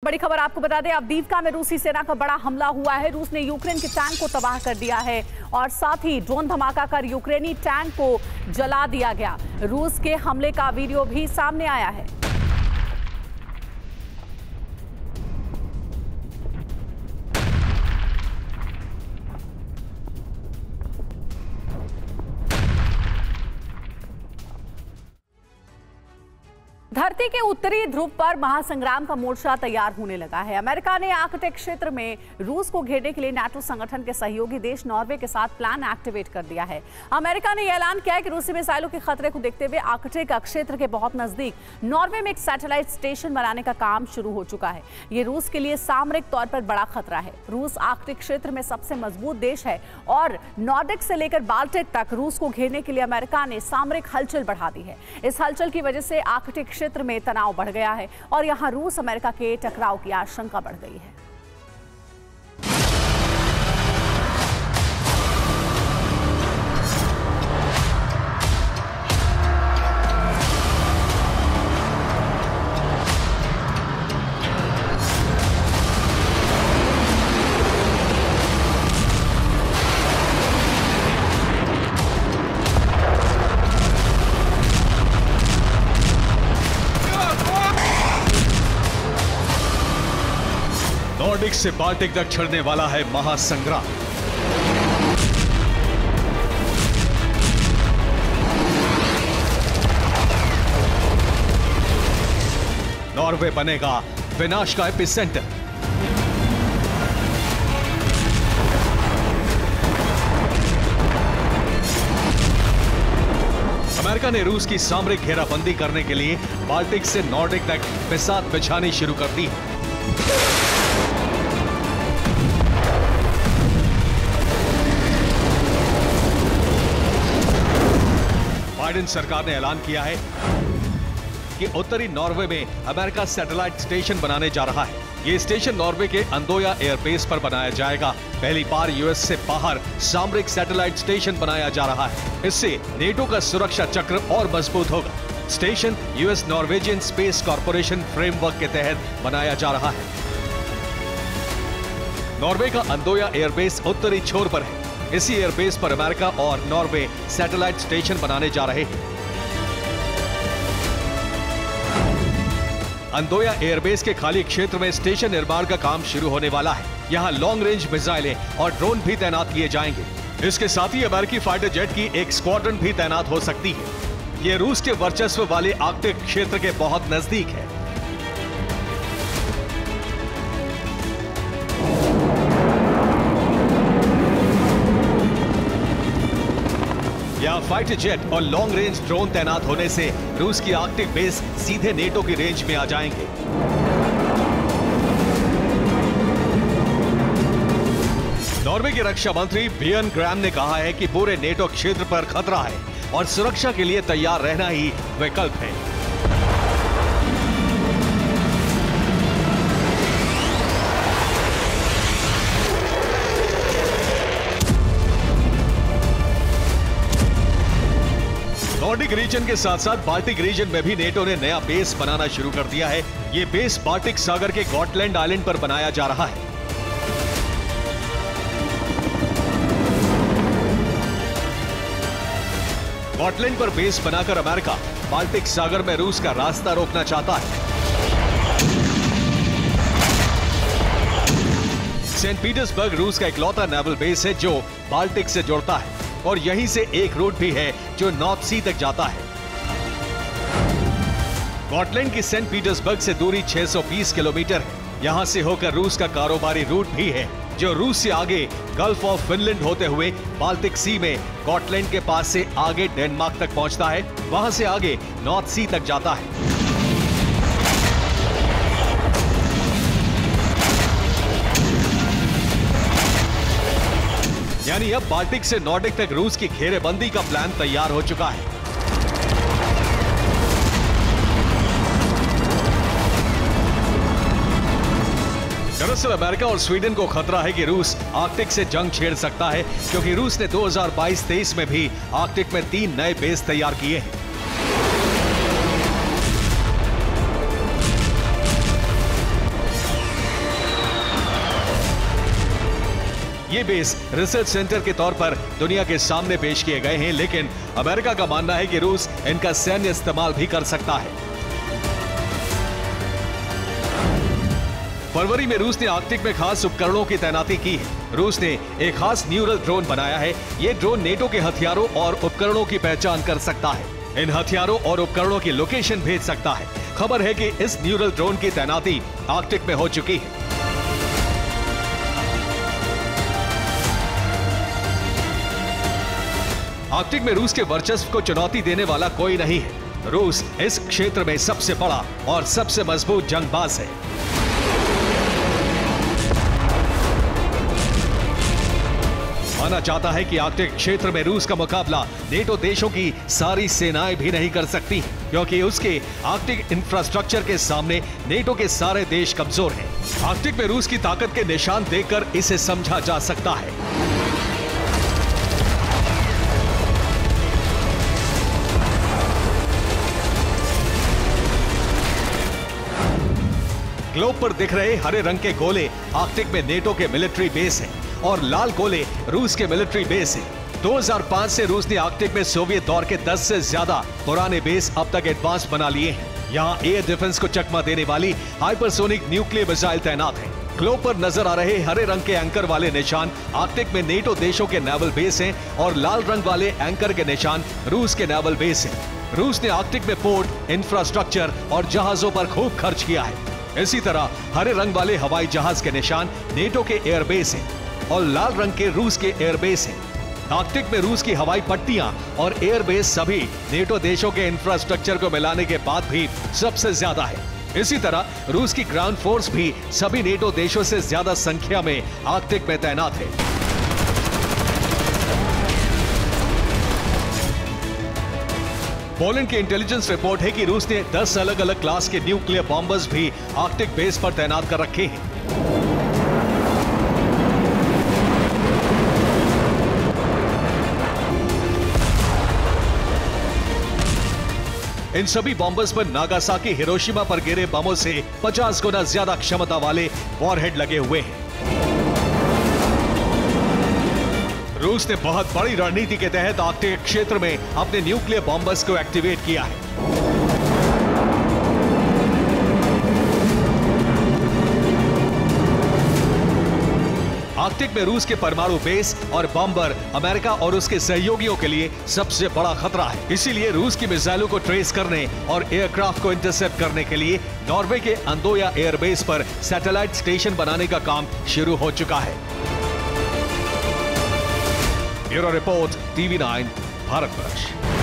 बड़ी खबर आपको बता दें, अवदीवका में रूसी सेना का बड़ा हमला हुआ है। रूस ने यूक्रेन के टैंक को तबाह कर दिया है और साथ ही ड्रोन धमाका कर यूक्रेनी टैंक को जला दिया गया। रूस के हमले का वीडियो भी सामने आया है। धरती के उत्तरी ध्रुव पर महासंग्राम का मोर्चा तैयार होने लगा है। अमेरिका ने आर्कटिक क्षेत्र में रूस को घेरने के लिए नाटो संगठन के सहयोगी देश नॉर्वे के साथ प्लान एक्टिवेट कर दिया है। अमेरिका ने यह ऐलान किया है कि रूसी मिसाइलों के खतरे को देखते हुए आर्कटिक क्षेत्र के बहुत नजदीक नॉर्वे में एक सैटेलाइट स्टेशन बनाने का काम शुरू हो चुका है। ये रूस के लिए सामरिक तौर पर बड़ा खतरा है। रूस आर्कटिक क्षेत्र में सबसे मजबूत देश है और नॉर्डिक से लेकर बाल्टिक तक रूस को घेरने के लिए अमेरिका ने सामरिक हलचल बढ़ा दी है। इस हलचल की वजह से आर्कटिक क्षेत्र में तनाव बढ़ गया है और यहां रूस अमेरिका के टकराव की आशंका बढ़ गई है। नॉर्डिक से बाल्टिक तक छिड़ने वाला है महासंग्राम। नॉर्वे बनेगा विनाश का एपिसेंटर। अमेरिका ने रूस की सामरिक घेराबंदी करने के लिए बाल्टिक से नॉर्डिक तक बिसात बिछानी शुरू कर दी। बाइडेन सरकार ने ऐलान किया है कि उत्तरी नॉर्वे में अमेरिका सैटेलाइट स्टेशन बनाने जा रहा है। ये स्टेशन नॉर्वे के अंदोया एयरबेस पर बनाया जाएगा। पहली बार यूएस से बाहर सामरिक सैटेलाइट स्टेशन बनाया जा रहा है। इससे नेटो का सुरक्षा चक्र और मजबूत होगा। Station US Norwegian space corporation framework के तहत बनाया जा रहा है। नॉर्वे का अंदोया एयरबेस उत्तरी छोर पर है। इसी एयरबेस पर अमेरिका और नॉर्वे सैटेलाइट स्टेशन बनाने जा रहे हैं। अंदोया एयरबेस के खाली क्षेत्र में स्टेशन निर्माण का काम शुरू होने वाला है। यहां लॉन्ग रेंज मिसाइलें और ड्रोन भी तैनात किए जाएंगे। इसके साथ ही अमेरिकी फाइटर जेट की एक स्क्वाड्रन भी तैनात हो सकती है। यह रूस के वर्चस्व वाले आर्कटिक क्षेत्र के बहुत नजदीक है। यहां फाइटर जेट और लॉन्ग रेंज ड्रोन तैनात होने से रूस की आर्कटिक बेस सीधे नेटो की रेंज में आ जाएंगे। नॉर्वे के रक्षा मंत्री बियर्न ग्रैम ने कहा है कि पूरे नेटो क्षेत्र पर खतरा है और सुरक्षा के लिए तैयार रहना ही विकल्प है। नॉर्डिक रीजन के साथ साथ बाल्टिक रीजन में भी नेटो ने नया बेस बनाना शुरू कर दिया है। ये बेस बाल्टिक सागर के गॉटलैंड आइलैंड पर बनाया जा रहा है। गॉटलैंड पर बेस बनाकर अमेरिका बाल्टिक सागर में रूस का रास्ता रोकना चाहता है। सेंट पीटर्सबर्ग रूस का इकलौता नेवल बेस है जो बाल्टिक से जुड़ता है और यहीं से एक रूट भी है जो नॉर्थ सी तक जाता है। गॉटलैंड की सेंट पीटर्सबर्ग से दूरी 620 किलोमीटर है। यहां से होकर रूस का कारोबारी रूट भी है जो रूस से आगे गल्फ ऑफ फिनलैंड होते हुए बाल्टिक सी में गॉटलैंड के पास से आगे डेनमार्क तक पहुंचता है। वहां से आगे नॉर्थ सी तक जाता है। यानी अब बाल्टिक से नॉर्डिक तक रूस की घेरेबंदी का प्लान तैयार हो चुका है। दरअसल अमेरिका और स्वीडन को खतरा है कि रूस आर्कटिक से जंग छेड़ सकता है, क्योंकि रूस ने 2022-23 में भी आर्कटिक में 3 नए बेस तैयार किए हैं। ये बेस रिसर्च सेंटर के तौर पर दुनिया के सामने पेश किए गए हैं, लेकिन अमेरिका का मानना है कि रूस इनका सैन्य इस्तेमाल भी कर सकता है। फरवरी में रूस ने आर्कटिक में खास उपकरणों की तैनाती की है। रूस ने एक खास न्यूरल ड्रोन बनाया है। ये ड्रोन नेटो के हथियारों और उपकरणों की पहचान कर सकता है। इन हथियारों और उपकरणों की लोकेशन भेज सकता है। खबर है कि इस न्यूरल ड्रोन की तैनाती आर्कटिक में हो चुकी है। आर्कटिक में रूस के वर्चस्व को चुनौती देने वाला कोई नहीं है। रूस इस क्षेत्र में सबसे बड़ा और सबसे मजबूत जंगबाज है। माना जाता है कि आर्कटिक क्षेत्र में रूस का मुकाबला नेटो देशों की सारी सेनाएं भी नहीं कर सकती, क्योंकि उसके आर्कटिक इंफ्रास्ट्रक्चर के सामने नेटो के सारे देश कमजोर हैं। आर्कटिक में रूस की ताकत के निशान देखकर इसे समझा जा सकता है। ग्लोब पर दिख रहे हरे रंग के गोले आर्कटिक में नेटो के मिलिट्री बेस हैं और लाल गोले रूस के मिलिट्री बेस हैं। 2005 से रूस ने आर्कटिक में सोवियत दौर के 10 से ज्यादा पुराने बेस अब तक एडवांस बना लिए हैं। यहाँ एयर डिफेंस को चकमा देने वाली हाइपरसोनिक न्यूक्लियर मिसाइल तैनात है। ग्लोब पर नजर आ रहे हरे रंग के एंकर वाले निशान आर्कटिक में नेटो देशों के नेवल बेस हैं और लाल रंग वाले एंकर के निशान रूस के नेवल बेस हैं। रूस ने आर्कटिक में पोर्ट, इंफ्रास्ट्रक्चर और जहाजों पर खूब खर्च किया है। इसी तरह हरे रंग वाले हवाई जहाज के निशान नेटो के एयरबेस हैं और लाल रंग के रूस के एयरबेस हैं। आर्कटिक में रूस की हवाई पट्टियां और एयरबेस सभी नेटो देशों के इंफ्रास्ट्रक्चर को मिलाने के बाद भी सबसे ज्यादा है। इसी तरह रूस की ग्राउंड फोर्स भी सभी नेटो देशों से ज्यादा संख्या में आर्कटिक में तैनात है। पोलैंड की इंटेलिजेंस रिपोर्ट है कि रूस ने 10 अलग अलग क्लास के न्यूक्लियर बॉम्बर्स भी आर्कटिक बेस पर तैनात कर रखे हैं। इन सभी बॉम्बर्स पर नागासाकी, हिरोशिमा पर गिरे बमों से 50 गुना ज्यादा क्षमता वाले वॉरहेड लगे हुए हैं। रूस ने बहुत बड़ी रणनीति के तहत आर्कटिक क्षेत्र में अपने न्यूक्लियर बॉम्बर्स को एक्टिवेट किया है। आर्कटिक में रूस के परमाणु बेस और बॉम्बर अमेरिका और उसके सहयोगियों के लिए सबसे बड़ा खतरा है। इसीलिए रूस की मिसाइलों को ट्रेस करने और एयरक्राफ्ट को इंटरसेप्ट करने के लिए नॉर्वे के अंदोया एयरबेस पर सैटेलाइट स्टेशन बनाने का काम शुरू हो चुका है। Bureau report, TV9, Bharatvarsh.